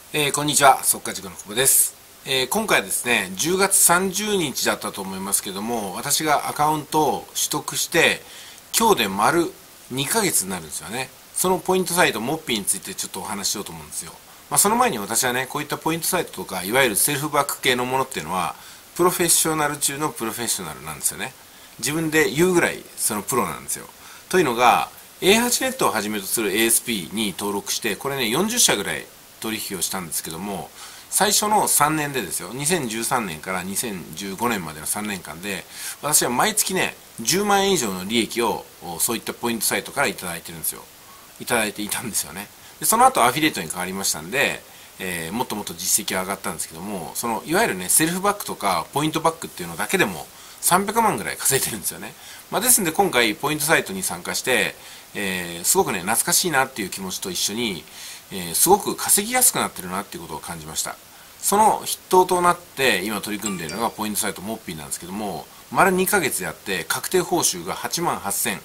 こんにちは、速稼塾の久保です。今回はですね、10月30日だったと思いますけども、私がアカウントを取得して、今日で丸2ヶ月になるんですよね。そのポイントサイト、モッピーについてちょっとお話ししようと思うんですよ。その前に私はね、こういったポイントサイトとか、いわゆるセルフバック系のものっていうのは、プロフェッショナル中のプロフェッショナルなんですよね。自分で言うぐらい、そのプロなんですよ。というのが、A8 ネットをはじめとする ASP に登録して、これね、40社ぐらい取引をしたんですけども、最初の3年でですよ、2013年から2015年までの3年間で、私は毎月ね、10万円以上の利益をそういったポイントサイトからいただいてるんですよ。いただいていたんですよね。でその後アフィリエイトに変わりましたんで、もっともっと実績が上がったんですけども、そのいわゆるね、セルフバックとかポイントバックっていうのだけでも300万ぐらい稼いでるんですよね。ですんで今回ポイントサイトに参加して、すごくね、懐かしいなっていう気持ちと一緒に、すごく稼ぎやすくなってるなっていうことを感じました。その筆頭となって今取り組んでいるのがポイントサイトモッピーなんですけども、丸2ヶ月やって確定報酬が8万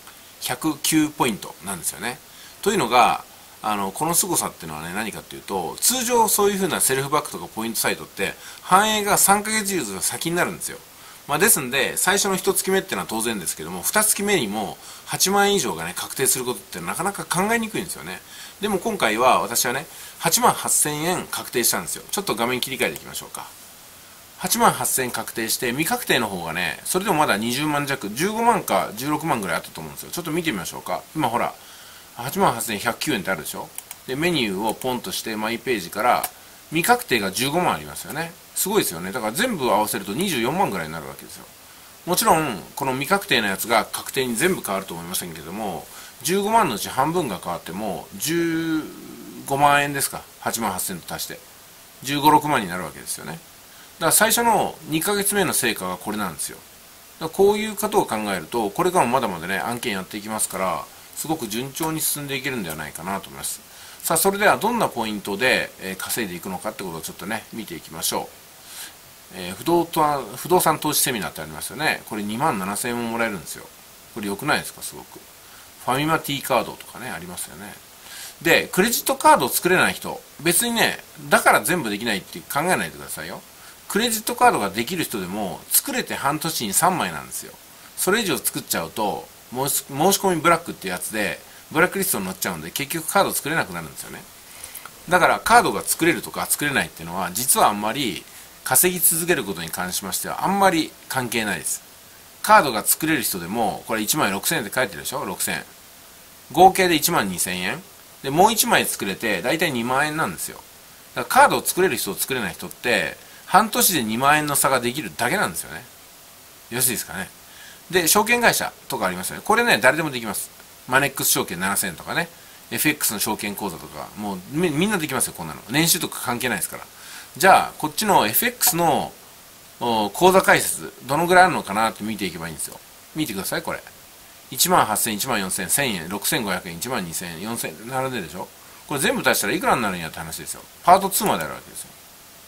8109ポイントなんですよね。というのが、この凄さっていうのはね、何かっていうと、通常そういう風なセルフバックとかポイントサイトって反映が3ヶ月以上先になるんですよ。ですんで、最初の1月目っていうのは当然ですけども、2月目にも8万円以上がね、確定することってなかなか考えにくいんですよね。でも今回は私はね、8万8000円確定したんですよ。ちょっと画面切り替えていきましょうか。8万8000円確定して、未確定の方がね、それでもまだ20万弱、15万か16万ぐらいあったと思うんですよ。ちょっと見てみましょうか。今ほら、8万8109円ってあるでしょ。で、メニューをポンとしてマイページから、未確定が15万ありますよね。すごいですよね。だから全部合わせると24万ぐらいになるわけですよ。もちろん、この未確定のやつが確定に全部変わると思いませんけども、15万のうち半分が変わっても、15万円ですか。8万8000と足して。15、6万になるわけですよね。だから最初の2ヶ月目の成果がこれなんですよ。だからこういうことを考えると、これからもまだまだね、案件やっていきますから、すごく順調に進んでいけるんではないかなと思います。さあ、それではどんなポイントで稼いでいくのかってことをちょっとね、見ていきましょう。不動産投資セミナーってありますよね。これ2万7000円ももらえるんですよ。これ良くないですか、すごく。ファミマ T カードとかね、ありますよね。で、クレジットカードを作れない人、別にね、だから全部できないって考えないでくださいよ。クレジットカードができる人でも、作れて半年に3枚なんですよ。それ以上作っちゃうと、申し込みブラックってやつで、ブラックリストに載っちゃうんで、結局カード作れなくなるんですよね。だから、カードが作れるとか作れないっていうのは、実はあんまり、稼ぎ続けることに関しましては、あんまり関係ないです。カードが作れる人でも、これ1枚6000円って書いてるでしょ ?6000 円。合計で1万2000円。で、もう1枚作れて、だいたい2万円なんですよ。だからカードを作れる人と作れない人って、半年で2万円の差ができるだけなんですよね。よろしいですかね。で、証券会社とかありますよね。これね、誰でもできます。マネックス証券7000円とかね。FX の証券口座とか、もうみんなできますよ、こんなの。年収とか関係ないですから。じゃあ、こっちの FX の口座開設、どのぐらいあるのかなって見ていけばいいんですよ。見てください、これ。1万8000、1万4000、1000円、6500円、1万2000円、4000円、並んでるでしょ。これ全部足したらいくらになるんやって話ですよ。パート2まであるわけですよ。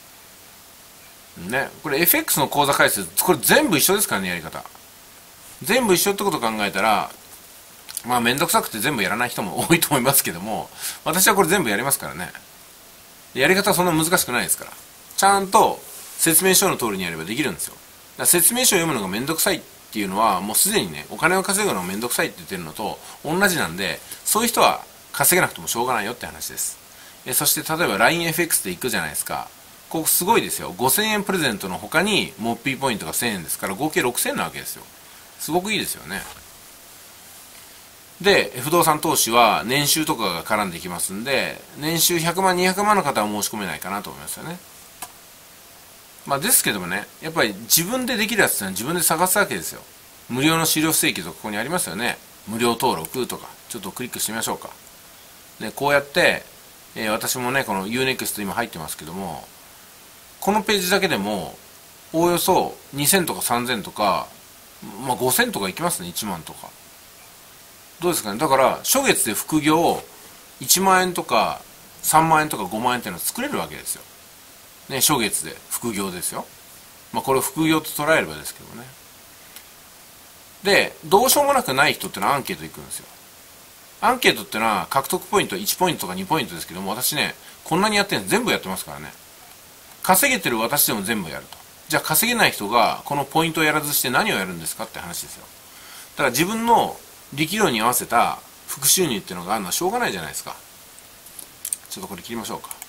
ね。これ FX の口座開設、これ全部一緒ですからね、やり方。全部一緒ってことを考えたら、めんどくさくて全部やらない人も多いと思いますけども、私はこれ全部やりますからね。やり方はそんな難しくないですから。ちゃんと説明書の通りにやればできるんですよ。だから説明書を読むのがめんどくさいっていうのは、もうすでにね、お金を稼ぐのがめんどくさいって言ってるのと同じなんで、そういう人は稼げなくてもしょうがないよって話です。そして例えば LINEFX で行くじゃないですか。ここすごいですよ。5000円プレゼントの他にモッピーポイントが1000円ですから、合計6000円なわけですよ。すごくいいですよね。で、不動産投資は年収とかが絡んできますんで、年収100万、200万の方は申し込めないかなと思いますよね。ですけどもね、やっぱり自分でできるやつってのは自分で探すわけですよ。無料の資料請求とかここにありますよね。無料登録とか、ちょっとクリックしてみましょうか。で、こうやって、私もね、この Unext 今入ってますけども、このページだけでも、おおよそ2000とか3000とか、5000とかいきますね、1万とか。どうですかね。だから、初月で副業1万円とか3万円とか5万円っていうのは作れるわけですよ。ね、初月で副業ですよ。これを副業と捉えればですけどね。で、どうしようもなくない人ってのはアンケート行くんですよ。 アンケートってのは獲得ポイント1ポイントとか2ポイントですけども、私ね、こんなにやってるんです。全部やってますからね。稼げてる私でも全部やると。じゃあ稼げない人がこのポイントをやらずして何をやるんですかって話ですよ。だから自分の力量に合わせた副収入っていうのがあるのはしょうがないじゃないですか。ちょっとこれ切りましょうか。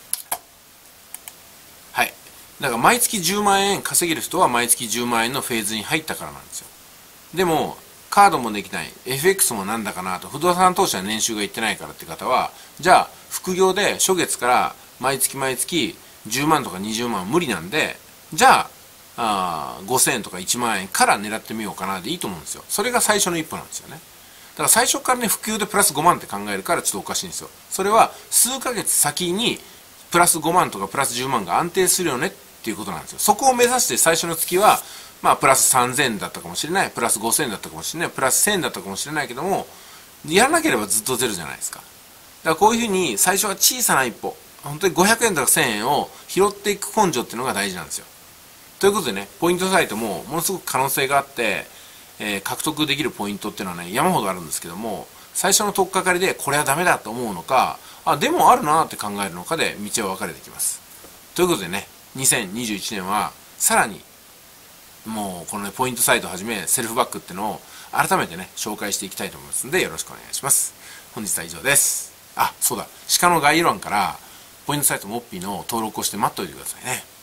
はい。だから毎月10万円稼げる人は毎月10万円のフェーズに入ったからなんですよ。でも、カードもできない、FX もなんだかなと、不動産投資は年収がいってないからって方は、じゃあ、副業で初月から毎月毎月10万とか20万無理なんで、じゃあ、5000円とか1万円から狙ってみようかなでいいと思うんですよ。それが最初の一歩なんですよね。だから最初からね、副業でプラス5万って考えるからちょっとおかしいんですよ。それは数ヶ月先にプラス5万とかプラス10万が安定するよねっていうことなんですよ。そこを目指して最初の月は、まあプラス3000円だったかもしれない、プラス5000円だったかもしれない、プラス1000円だったかもしれないけども、やらなければずっとゼロじゃないですか。だからこういうふうに最初は小さな一歩、本当に500円とか1000円を拾っていく根性っていうのが大事なんですよ。ということでね、ポイントサイトもものすごく可能性があって、獲得できるポイントっていうのはね、山ほどあるんですけども、最初の取っかかりでこれはダメだと思うのか、あ、でもあるなって考えるのかで道は分かれてきます。ということでね、2021年はさらにもうこのね、ポイントサイトをはじめセルフバックっていうのを改めてね、紹介していきたいと思いますのでよろしくお願いします。本日は以上です。あ、そうだ、下の概要欄からポイントサイトモッピーの登録をして待っておいてくださいね。